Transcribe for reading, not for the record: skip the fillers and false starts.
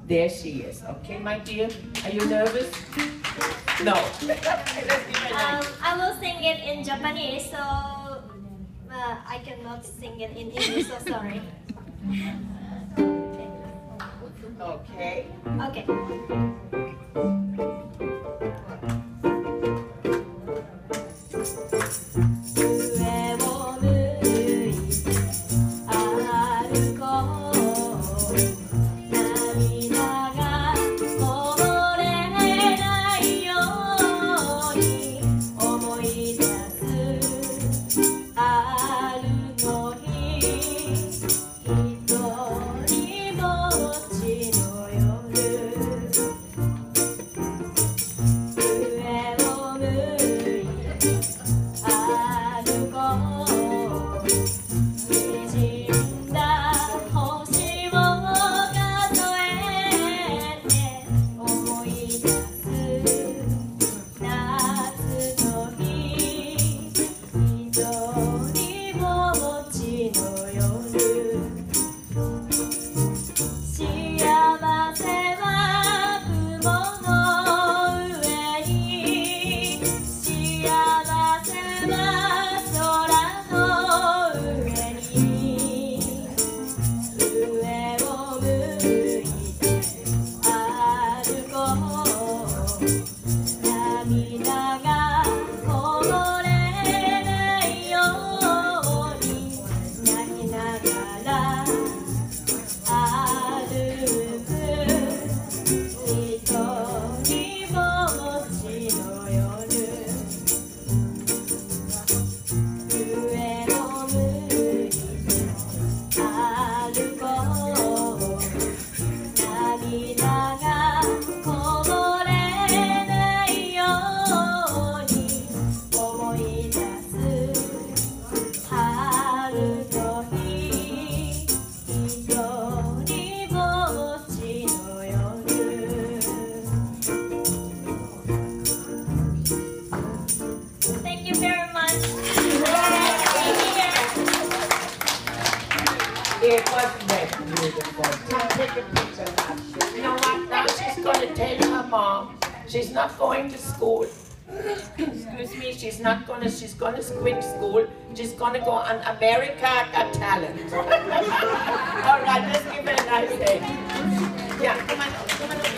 There she is. Okay, my dear? Are you nervous? No. I will sing it in Japanese, so I cannot sing it in English, so sorry. Okay. Okay. It was very beautiful. Take a picture now. You know what? Now she's going to tell her mom she's not going to school. Excuse me, she's going to quit school. She's going to go on America Got Talent. All right, let's give her a nice day. Yeah, come on.